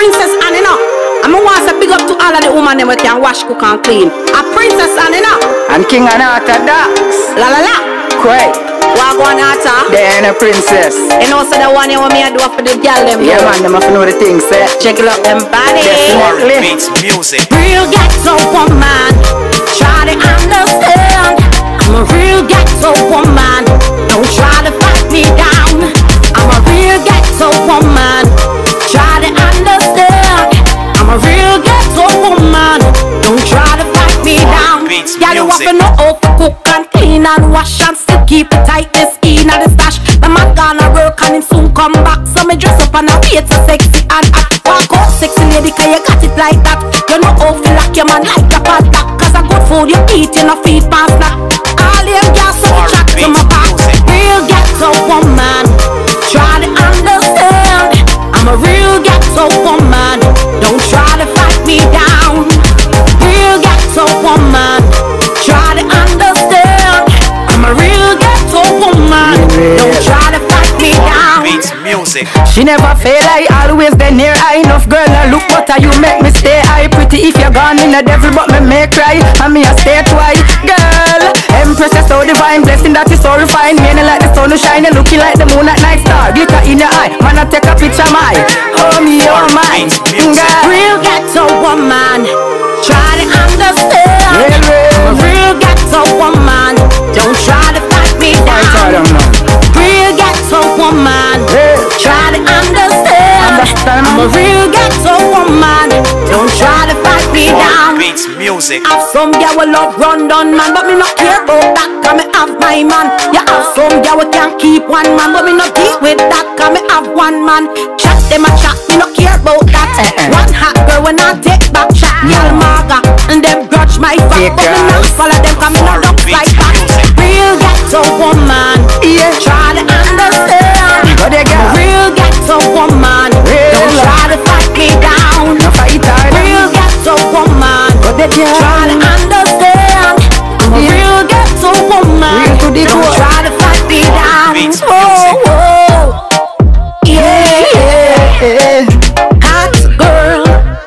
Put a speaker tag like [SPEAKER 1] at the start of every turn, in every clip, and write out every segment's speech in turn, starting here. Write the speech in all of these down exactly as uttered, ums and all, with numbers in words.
[SPEAKER 1] Princess Anne, you know. I'm gonna want to big up to all of the women that can wash, cook and clean. A Princess Anne, you know.
[SPEAKER 2] And King and Arthur Dax.
[SPEAKER 1] La la la.
[SPEAKER 2] Quite.
[SPEAKER 1] Wagwan Arthur.
[SPEAKER 2] They ain't a princess.
[SPEAKER 1] You know, so the one you want me to do for the girl them.
[SPEAKER 2] Yeah, man, them have to know the things, eh?
[SPEAKER 1] Check it out, them body.
[SPEAKER 2] Definitely.
[SPEAKER 3] Beats music.
[SPEAKER 1] Real ghetto woman, try to understand. I'm a real ghetto woman, don't try to fight me down. I'm a real ghetto woman, try to understand. I'm a real ghetto woman, don't try to fight me down. Girl, you have to know how to cook and clean and wash and still keep it tight. This in at the stash. The man gonna work and him soon come back. So me dress up and I wait so sexy and hot. Walk out sexy lady, cause you got it like that. You know how to lock your man like a padlock. Cause a good food you eat, you know feed past that. All them girls so chat to my back. Real ghetto woman, try to understand. I'm a real ghetto woman, don't try to fight me down. Real ghetto woman, try to understand. I'm a real ghetto woman, don't try to fight me down.
[SPEAKER 3] Beats music.
[SPEAKER 2] She never fail, I always been near. I enough girl, now look what you make me stay. I pretty if you're gone in the devil, but me make cry. And me a stay twice, girl. Empress is so divine, blessing that is so refined. Me like the sun shine, looking like the moon at night star. Glitter in your eye, man I take a picture my. Oh me, oh my, girl.
[SPEAKER 1] Real ghetto woman, try to understand.
[SPEAKER 2] Real, real.
[SPEAKER 1] I'm a real ghetto woman, don't try to fight me down. Real ghetto woman, try to understand.
[SPEAKER 2] Understand.
[SPEAKER 1] I'm a real ghetto woman, don't try to fight me down.
[SPEAKER 3] Beats music.
[SPEAKER 1] Have some girl will love run down man, but me not care about that, cause me have my man. You have some girl we can't keep one man, but me not deal with that, cause me have one man. Chat them a chat, me not care about that. One hot girl when I take back chat, girl maga, and them grudge my fat, but me not follow them, cause me not look like that. Real ghetto woman, yeah, try to understand. I'm a real ghetto woman, don't try to fight me down. Real ghetto woman, try to understand. I'm a real ghetto woman, don't try to fight me down. Oh, oh. Yeah, yeah, yeah. Hot girl,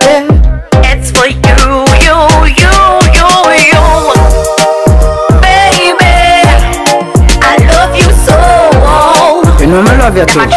[SPEAKER 1] yeah. It's for you, you, you, you, you. Baby, I love you so.
[SPEAKER 2] You know me love you too.